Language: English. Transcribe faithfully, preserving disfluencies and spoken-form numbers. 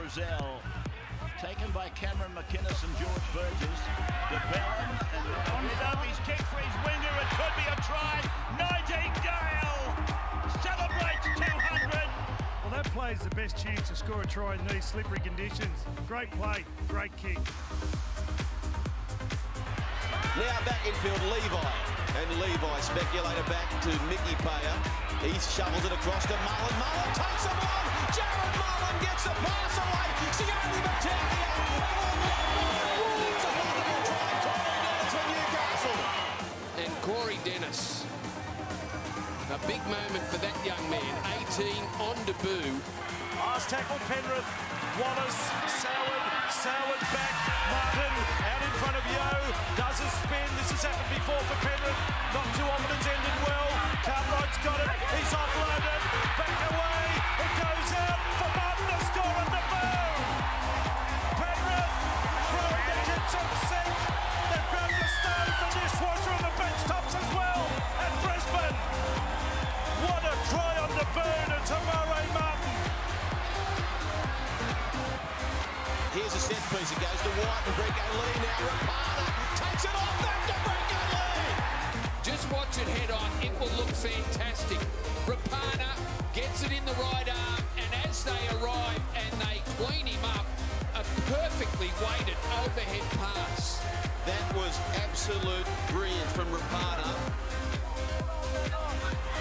Brazil. Taken by Cameron McInnes and George Burgess. De Bellin and on it up. He's kicked for his winger. It could be a try. Nightingale celebrates two hundred. Well, that play's the best chance to score a try in these slippery conditions. Great play, great kick. Now back infield, Levi. And Levi speculated back to Mickey Payer. He shovels it across to Mullen. Mullen takes it on. Jared Mullen gets the pass away. Sione Mateo. It's a wonderful try. Cory Dennis for Newcastle. And Cory Dennis. A big moment for that young man. eighteen on debut. Last tackle, Penrith. Wallace, Soward, Soward back. Martin out in front of Yo. Does a spin. This has happened before for Penrith. Not too often it's ended well. Cartwright's got it. He's offloaded. Back away. It goes out for Martin to score on the boom. Penrith from the kitchen sink. They've grabbed the stove, the dishwasher and the bench tops as well at Brisbane. What a try on the boom to Tamare Martin. Here's a set piece. It goes to White and Brico Lee now. Rapana takes it off back to Brico Lee. Just watch it head on. It will look fantastic. Rapana gets it in the right arm, and as they arrive and they clean him up, a perfectly weighted overhead pass. That was absolute brilliance from Rapana.